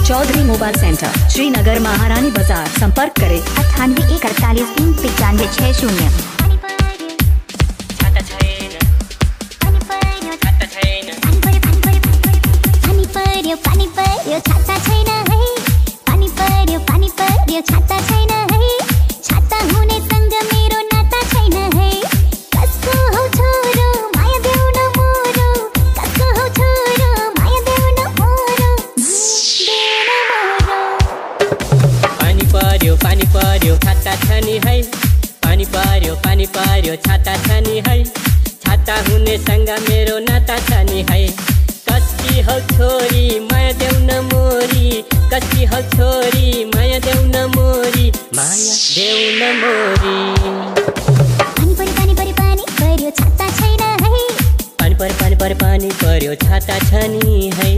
Chaudhary mobile centre, Srinagar, महारानी बाजार। संपर्क करें 9814439560। पानी पर्यो छाता छनी है, छाता हुने सँग मेरो नाता छनी है। कसकी हौ छोरी माया देऊ न मोरी, कसकी हौ छोरी माया देऊ न मोरी, माया देऊ न मोरी। पानी पर्यो छाता छैन है, पानी पर्यो छाता छनी है।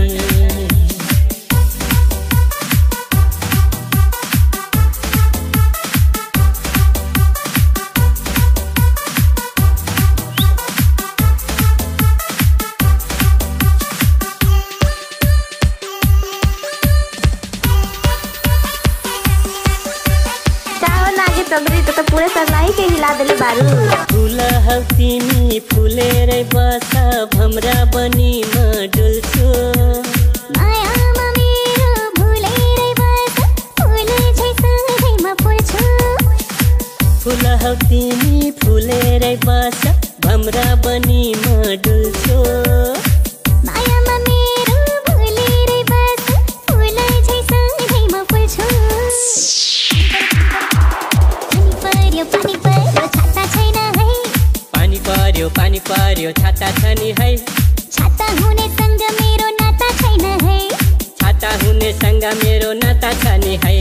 तो पूरे सरलाई के हिला देले बारू। फूल हौ तिमी फुलेरै बस भमरा बनी म डुल्छु। मायामा मेरो भुलेरै बस फुले छै सधैँ म फुल्छु। फूल हौ तिमी फुलेरै बस भमरा बनी म डुल्छु। मायामा मेरो भुलेरै बस फुले छै सधैँ म फुल्छु। पानी पर्यो छाता छनी है, छाता हुने सँग मेरो नाता छैन है, छाता हुने सँग मेरो नाता छनी है।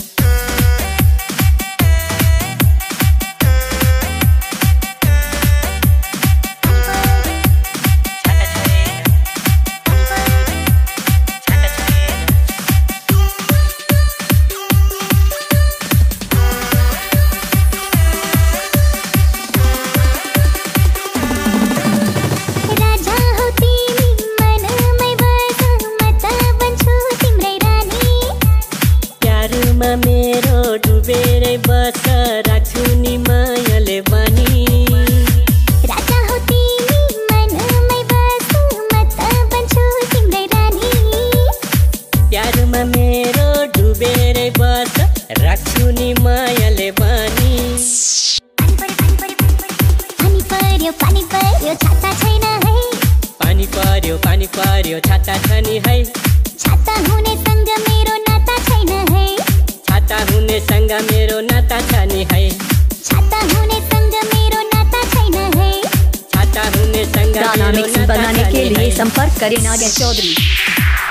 मेरो डुबेरै बस राख्छु नि मायाले बानी। राजा हो तिमी मनमै बस म त बन्छु तिम्रै रानी। प्यारमा मेरो डुबेरै बस राख्छु नि मायाले बानी। पानी पर्यो छाता छैन है, पानी पर्यो छाता छनी है। छाता हुने सँग मेरो नाता छैन है, छाता हुने सँग मेरो नाता छनी है। छाता हुने सँग मेरो नाता छैन है, छाता हुने सँग। गाना मिक्स बनाने के लिए संपर्क करें नागर चौधरी।